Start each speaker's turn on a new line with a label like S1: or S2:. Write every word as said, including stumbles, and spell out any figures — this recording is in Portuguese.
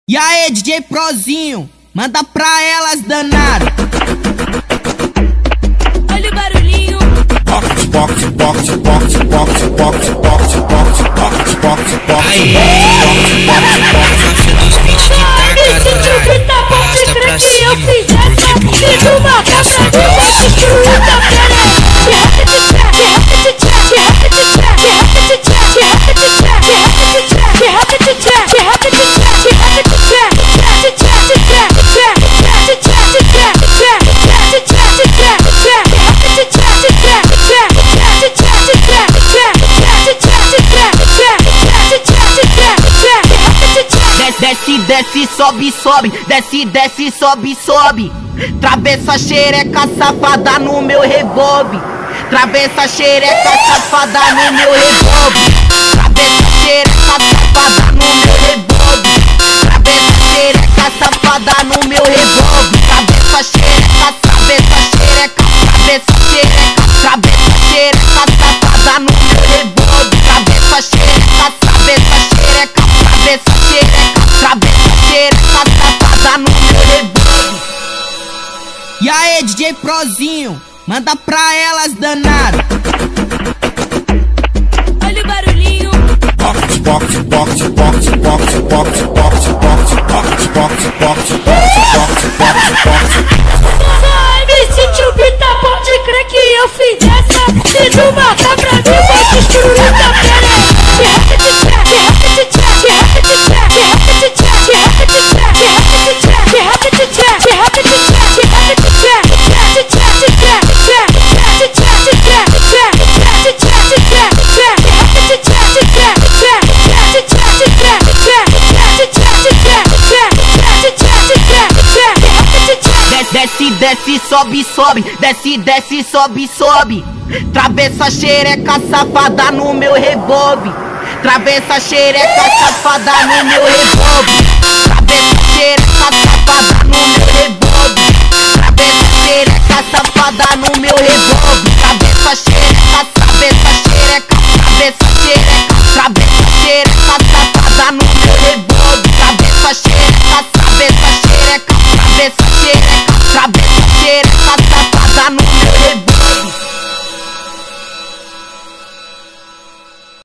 S1: E aí, D J Prozinho, manda pra elas, danado.
S2: Olha o barulhinho.
S3: Box, box, box, box, box, box, box, box, box, box, box.
S4: Aí, máfia dos beats que tá caralho. Arrasta pra cima, porque pulando essa
S1: Desce, desce, sobe, sobe, desce, desce, sobe, sobe. Travessa xereca safada no meu revólver. Travessa xereca safada no meu revólver. Travessa xereca safada no meu revólver. Travessa xereca safada no meu revólver. Travessa xereca, travessa xereca, travessa xereca, travessa xereca safada no meu revólver. Travessa xereca, travessa xereca, travessa xereca, travessa xereca safada no meu revólver. E aí, D J Prozinho, manda pra elas, danado.
S2: Olha o barulhinho.
S3: Box, box, box, box, box, box, box, box, box, box, box, box, box, box.
S2: Me sentiu bita, pode crer que eu fiz essa. Se tu matar pra mim, vou destruir tua pele.
S1: Desce, desce, sobe, sobe, desce, desce, sobe, sobe. Travessa xereca safada no meu revólver. Travessa xereca safada no meu revólver. Travessa xereca safada no meu revólver. Travessa xereca safada no meu revólver.